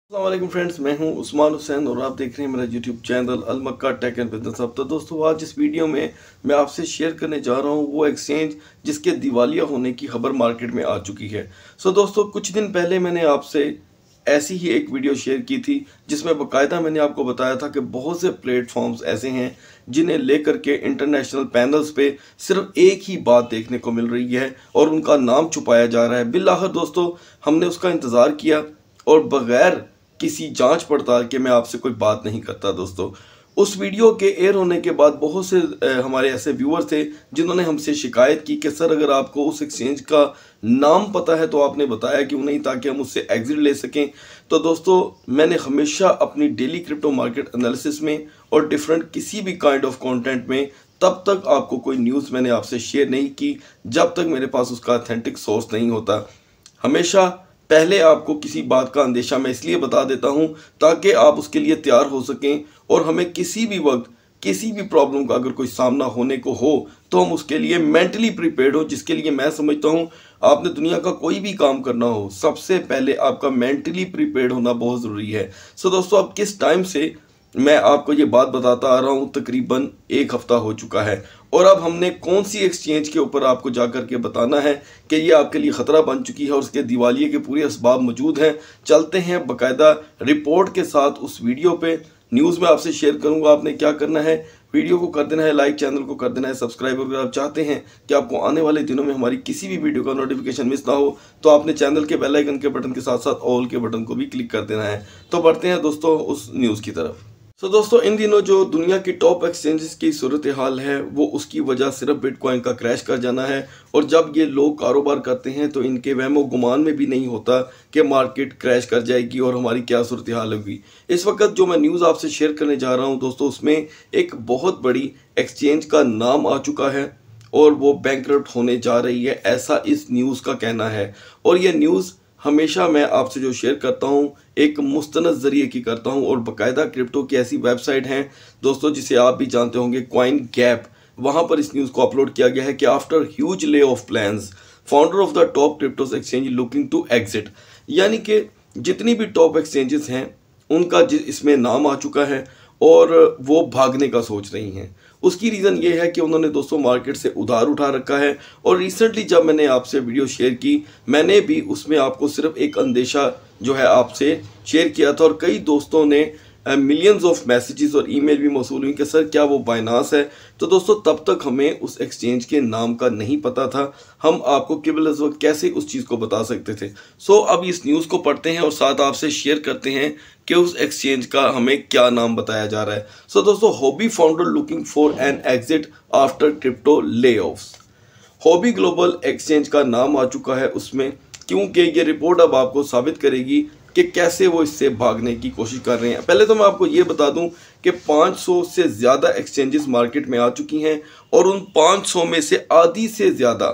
अस्सलाम फ्रेंड्स, मैं हूं उस्मान हुसैन और आप देख रहे हैं मेरा YouTube channel Al Makka tech and business hub. तो दोस्तों, आज इस वीडियो में मैं आपसे शेयर करने जा रहा हूं वो एक्सचेंज जिसके दिवालिया होने की खबर मार्केट में आ चुकी है। सो दोस्तों, कुछ दिन पहले मैंने आपसे ऐसी ही एक वीडियो शेयर की थी जिसमें बाकायदा मैंने आपको बताया था कि बहुत से प्लेटफॉर्म्स ऐसे हैं जिन्हें लेकर के इंटरनेशनल पैनल्स पे सिर्फ एक ही बात देखने को मिल रही है और उनका नाम छुपाया जा रहा है। बिल्आखिर दोस्तों, हमने उसका इंतज़ार किया और बगैर किसी जांच पड़ताल के मैं आपसे कोई बात नहीं करता। दोस्तों, उस वीडियो के एयर होने के बाद बहुत से हमारे ऐसे व्यूअर थे जिन्होंने हमसे शिकायत की कि सर, अगर आपको उस एक्सचेंज का नाम पता है तो आपने बताया क्यों नहीं, ताकि हम उससे एग्जिट ले सकें। तो दोस्तों, मैंने हमेशा अपनी डेली क्रिप्टो मार्केट एनालिसिस में और डिफरेंट किसी भी काइंड ऑफ कंटेंट में तब तक आपको कोई न्यूज़ मैंने आपसे शेयर नहीं की जब तक मेरे पास उसका ऑथेंटिक सोर्स नहीं होता। हमेशा पहले आपको किसी बात का अंदेशा मैं इसलिए बता देता हूं ताकि आप उसके लिए तैयार हो सकें और हमें किसी भी वक्त किसी भी प्रॉब्लम का अगर कोई सामना होने को हो तो हम उसके लिए मेंटली प्रिपेयर्ड हो। जिसके लिए मैं समझता हूं आपने दुनिया का कोई भी काम करना हो, सबसे पहले आपका मेंटली प्रिपेयर्ड होना बहुत ज़रूरी है। सो दोस्तों, अब किस टाइम से मैं आपको ये बात बताता आ रहा हूँ, तकरीबन एक हफ्ता हो चुका है और अब हमने कौन सी एक्सचेंज के ऊपर आपको जाकर के बताना है कि ये आपके लिए ख़तरा बन चुकी है और उसके दिवालिये के पूरे असबाब मौजूद हैं। चलते हैं बाकायदा रिपोर्ट के साथ उस वीडियो पे। न्यूज़ में आपसे शेयर करूंगा। आपने क्या करना है, वीडियो को कर देना है लाइक, चैनल को कर देना है सब्सक्राइब। अगर आप चाहते हैं कि आपको आने वाले दिनों में हमारी किसी भी वीडियो का नोटिफिकेशन मिस ना हो तो आपने चैनल के बेल आइकन के बटन के साथ साथ ऑल के बटन को भी क्लिक कर देना है। तो बढ़ते हैं दोस्तों उस न्यूज़ की तरफ। दोस्तों, इन दिनों जो दुनिया की टॉप एक्सचेंजेस की सूरत हाल है वो उसकी वजह सिर्फ बिटकॉइन का क्रैश कर जाना है। और जब ये लोग कारोबार करते हैं तो इनके वहमो गुमान में भी नहीं होता कि मार्केट क्रैश कर जाएगी और हमारी क्या सूरत हाल होगी। इस वक्त जो मैं न्यूज़ आपसे शेयर करने जा रहा हूं दोस्तों, उसमें एक बहुत बड़ी एक्सचेंज का नाम आ चुका है और वो बैंकरप्ट होने जा रही है, ऐसा इस न्यूज़ का कहना है। और ये न्यूज़ हमेशा मैं आपसे जो शेयर करता हूं एक मुस्तनद ज़रिए की करता हूं और बाकायदा क्रिप्टो की ऐसी वेबसाइट हैं दोस्तों जिसे आप भी जानते होंगे, कॉइन गैप। वहां पर इस न्यूज़ को अपलोड किया गया है कि after huge layoff plans founder of the top cryptos exchange looking to exit. यानी कि जितनी भी टॉप एक्सचेंजेस हैं उनका इसमें नाम आ चुका है और वो भागने का सोच रही हैं। उसकी रीज़न ये है कि उन्होंने दोस्तों मार्केट से उधार उठा रखा है। और रिसेंटली जब मैंने आपसे वीडियो शेयर की, मैंने भी उसमें आपको सिर्फ एक अंदेशा जो है आपसे शेयर किया था और कई दोस्तों ने मिलियंस ऑफ मैसेजेस और ईमेल भी मौसूल हुई कि सर क्या वो बाइनास है। तो दोस्तों, तब तक हमें उस एक्सचेंज के नाम का नहीं पता था। हम आपको केवल इस वक्त कैसे उस चीज़ को बता सकते थे। अब इस न्यूज़ को पढ़ते हैं और साथ आपसे शेयर करते हैं कि उस एक्सचेंज का हमें क्या नाम बताया जा रहा है। दोस्तों, Huobi founder looking for an exit after crypto layoffs. Huobi global exchange का नाम आ चुका है उसमें, क्योंकि ये रिपोर्ट अब आपको साबित करेगी कि कैसे वो इससे भागने की कोशिश कर रहे हैं। पहले तो मैं आपको ये बता दूं कि 500 से ज़्यादा एक्सचेंजेस मार्केट में आ चुकी हैं और उन 500 में से आधी से ज़्यादा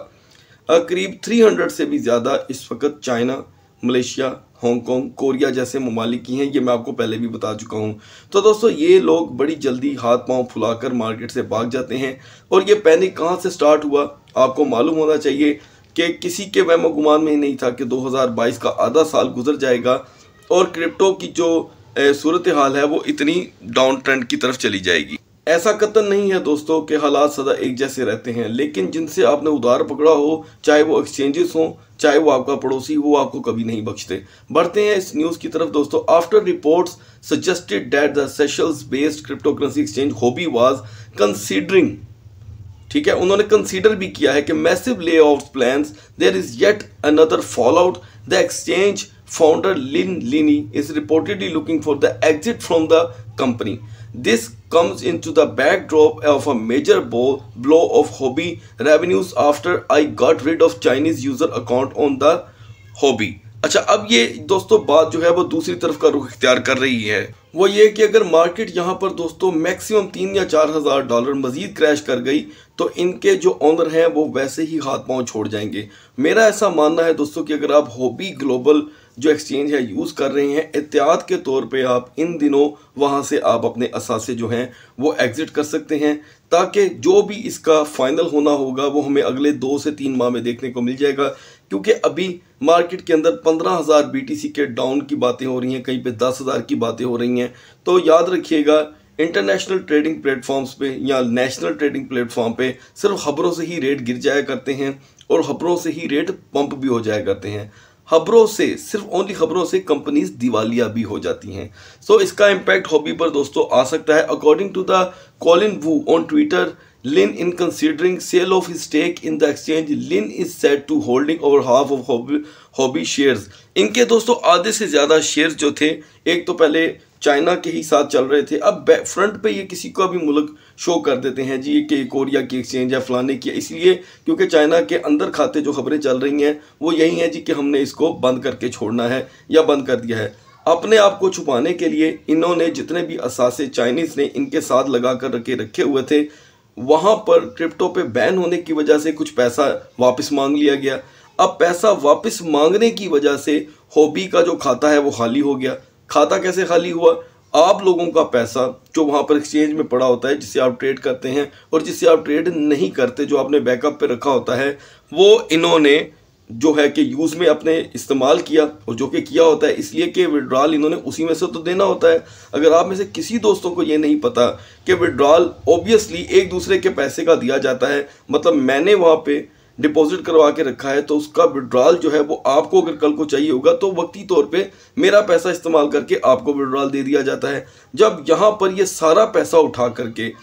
करीब 300 से भी ज़्यादा इस वक्त चाइना, मलेशिया, हांगकांग, कोरिया जैसे ममालिक की हैं। ये मैं आपको पहले भी बता चुका हूँ। तो दोस्तों, ये लोग बड़ी जल्दी हाथ पांव फुलाकर मार्केट से भाग जाते हैं। और ये पैनिक कहाँ से स्टार्ट हुआ आपको मालूम होना चाहिए कि किसी के वहमो गुमान में ही नहीं था कि 2022 का आधा साल गुजर जाएगा और क्रिप्टो की जो सूरत हाल है वो इतनी डाउन ट्रेंड की तरफ चली जाएगी। ऐसा कतई नहीं है दोस्तों कि हालात सदा एक जैसे रहते हैं, लेकिन जिनसे आपने उधार पकड़ा हो, चाहे वो एक्सचेंजेस हों, चाहे वो आपका पड़ोसी हो, आपको कभी नहीं बख्शते। बढ़ते हैं इस न्यूज़ की तरफ दोस्तों। After reports suggested that the Seychelles based cryptocurrency exchange Huobi was considering, ठीक है, उन्होंने कंसीडर भी किया है कि massive layoff plans, there is yet another fallout. The exchange founder Lin Li is reportedly looking for the exit from the company. This comes into the backdrop of a major blow of hobby revenues after I got rid of Chinese user account on the hobby। अच्छा, अब ये दोस्तों बात जो है वो दूसरी तरफ का रुख इख्तियार कर रही है। वो ये कि अगर मार्केट यहाँ पर दोस्तों मैक्सिमम 3 या 4 हज़ार डॉलर मजीद क्रैश कर गई तो इनके जो ऑनर हैं वो वैसे ही हाथ पांव छोड़ जाएंगे। मेरा ऐसा मानना है दोस्तों कि अगर आप हॉबी ग्लोबल जो एक्सचेंज है यूज़ कर रहे हैं, एहतियात के तौर पे आप इन दिनों वहाँ से आप अपने असासे जो हैं वो एग्जिट कर सकते हैं, ताकि जो भी इसका फाइनल होना होगा वो हमें अगले 2 से 3 माह में देखने को मिल जाएगा। क्योंकि अभी मार्केट के अंदर 15,000 BTC के डाउन की बातें हो रही हैं, कहीं पे 10,000 की बातें हो रही हैं। तो याद रखिएगा, इंटरनेशनल ट्रेडिंग प्लेटफॉर्म्स पे या नेशनल ट्रेडिंग प्लेटफॉर्म पे सिर्फ खबरों से ही रेट गिर जाया करते हैं और खबरों से ही रेट पंप भी हो जाया करते हैं। खबरों से, सिर्फ ओनली खबरों से कंपनीज दिवालिया भी हो जाती हैं। सो इसका इम्पैक्ट हॉबी पर दोस्तों आ सकता है। According to the Colin Wu on Twitter, Lin in considering sale of his stake in the exchange, Lin is said to holding over half of hobby shares। इनके दोस्तों आधे से ज़्यादा शेयर्स जो थे, एक तो पहले चाइना के ही साथ चल रहे थे, अब फ्रंट पे ये किसी का भी मुल्क शो कर देते हैं जी कि कोरिया की एक्सचेंज है, फलाने की, इसलिए क्योंकि चाइना के अंदर खाते जो खबरें चल रही हैं वो यही हैं जी कि हमने इसको बंद करके छोड़ना है या बंद कर दिया है। अपने आप को छुपाने के लिए इन्होंने जितने भी असासे चाइनीज़ ने इनके साथ लगा कर रखे हुए थे, वहाँ पर क्रिप्टो पे बैन होने की वजह से कुछ पैसा वापस मांग लिया गया। अब पैसा वापस मांगने की वजह से हॉबी का जो खाता है वो खाली हो गया। खाता कैसे खाली हुआ? आप लोगों का पैसा जो वहाँ पर एक्सचेंज में पड़ा होता है, जिससे आप ट्रेड करते हैं और जिससे आप ट्रेड नहीं करते, जो आपने बैकअप पे रखा होता है, वो इन्होंने जो है कि यूज़ में अपने इस्तेमाल किया, और जो कि किया होता है इसलिए कि विड्रॉल इन्होंने उसी में से तो देना होता है। अगर आप में से किसी दोस्तों को ये नहीं पता कि विड्रॉल ऑब्वियसली एक दूसरे के पैसे का दिया जाता है, मतलब मैंने वहाँ पे डिपॉजिट करवा के रखा है तो उसका विड्रॉल जो है वो आपको अगर कल को चाहिए होगा तो वक्ती तौर पे मेरा पैसा इस्तेमाल करके आपको विड्रॉल दे दिया जाता है। जब यहाँ पर ये सारा पैसा उठा करके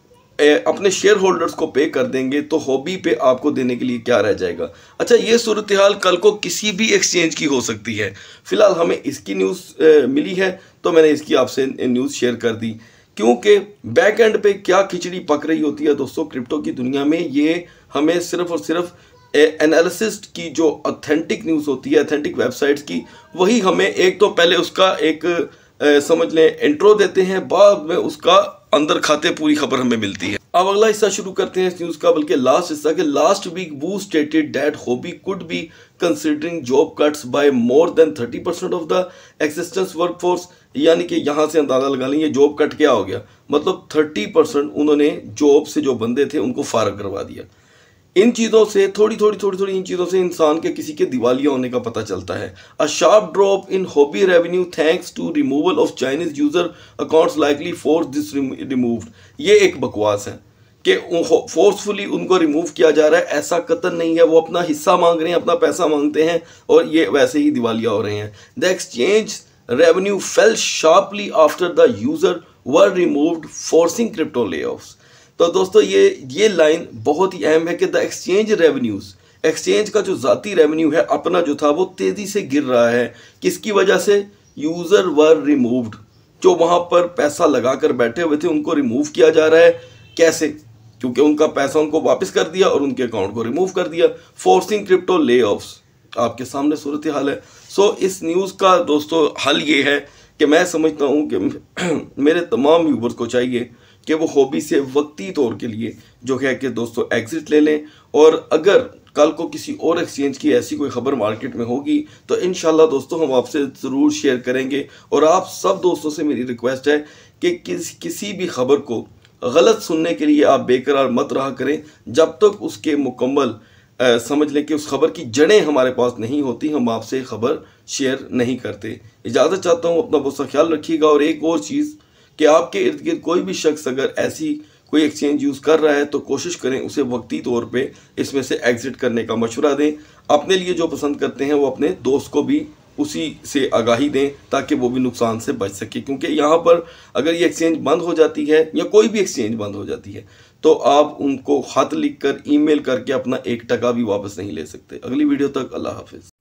अपने शेयर होल्डर्स को पे कर देंगे तो हॉबी पे आपको देने के लिए क्या रह जाएगा? अच्छा, ये सूरत हाल कल को किसी भी एक्सचेंज की हो सकती है। फिलहाल हमें इसकी न्यूज़ मिली है तो मैंने इसकी आपसे न्यूज़ शेयर कर दी, क्योंकि बैक एंड पे क्या खिचड़ी पक रही होती है दोस्तों क्रिप्टो की दुनिया में, ये हमें सिर्फ और सिर्फ एनालिसिस की जो ऑथेंटिक न्यूज़ होती है, ऑथेंटिक वेबसाइट्स की, वही हमें एक तो पहले उसका एक समझ लें इंट्रो देते हैं, बाद में उसका अंदर खाते पूरी खबर हमें मिलती है। अब अगला हिस्सा शुरू करते हैं इस न्यूज़ का, बल्कि लास्ट हिस्सा के last week Wu stated that Huobi could be considering job cuts by more than 30% of the existence workforce. यानी कि यहाँ से अंदाजा लगा लें ये जॉब कट क्या हो गया, मतलब 30% उन्होंने जॉब से जो बंदे थे उनको फारग करवा दिया। इन चीज़ों से थोड़ी इन चीज़ों से इंसान के किसी के दिवालिया होने का पता चलता है। A sharp drop in Huobi revenue thanks to removal of Chinese user accounts likely force this removed. ये एक बकवास है कि फोर्सफुली उनको रिमूव किया जा रहा है, ऐसा कतन नहीं है। वो अपना हिस्सा मांग रहे हैं, अपना पैसा मांगते हैं और ये वैसे ही दिवालिया हो रहे हैं। The exchange revenue fell sharply after the user were removed forcing crypto layoffs. तो दोस्तों ये लाइन बहुत ही अहम है कि द एक्सचेंज रेवेन्यूज, एक्सचेंज का जो ज़ाती रेवेन्यू है अपना जो था वो तेज़ी से गिर रहा है। किसकी वजह से? यूज़र वर रिमूव्ड, जो वहाँ पर पैसा लगा कर बैठे हुए थे उनको रिमूव किया जा रहा है। कैसे? क्योंकि उनका पैसा उनको वापस कर दिया और उनके अकाउंट को रिमूव कर दिया। फोर्सिंग क्रिप्टो ले ऑफ्स, आपके सामने सूरत हाल है। सो इस न्यूज़ का दोस्तों हल ये है कि मैं समझता हूँ कि मेरे तमाम व्यूवर्स को चाहिए कि वो हॉबी से वक्ती तौर के लिए जो है कि दोस्तों एग्जिट ले लें, और अगर कल को किसी और एक्सचेंज की ऐसी कोई खबर मार्केट में होगी तो इंशाल्लाह दोस्तों हम आपसे ज़रूर शेयर करेंगे। और आप सब दोस्तों से मेरी रिक्वेस्ट है कि किसी भी खबर को गलत सुनने के लिए आप बेकरार मत रहा करें जब तक उसके मुकम्मल समझ लें कि उस खबर की जड़ें हमारे पास नहीं होती, हम आपसे खबर शेयर नहीं करते। इजाज़त चाहता हूँ, अपना बहुत सा ख्याल रखिएगा। और एक और चीज़ कि आपके इर्द गिर्द कोई भी शख्स अगर ऐसी कोई एक्सचेंज यूज़ कर रहा है तो कोशिश करें उसे वक्ती तौर पे इसमें से एग्जिट करने का मशवरा दें। अपने लिए जो पसंद करते हैं वो अपने दोस्त को भी उसी से आगाही दें ताकि वो भी नुकसान से बच सके, क्योंकि यहाँ पर अगर ये एक्सचेंज बंद हो जाती है या कोई भी एक्सचेंज बंद हो जाती है तो आप उनको खत लिख कर ईमेल करके अपना 1 टका भी वापस नहीं ले सकते। अगली वीडियो तक अल्लाह हाफिज़।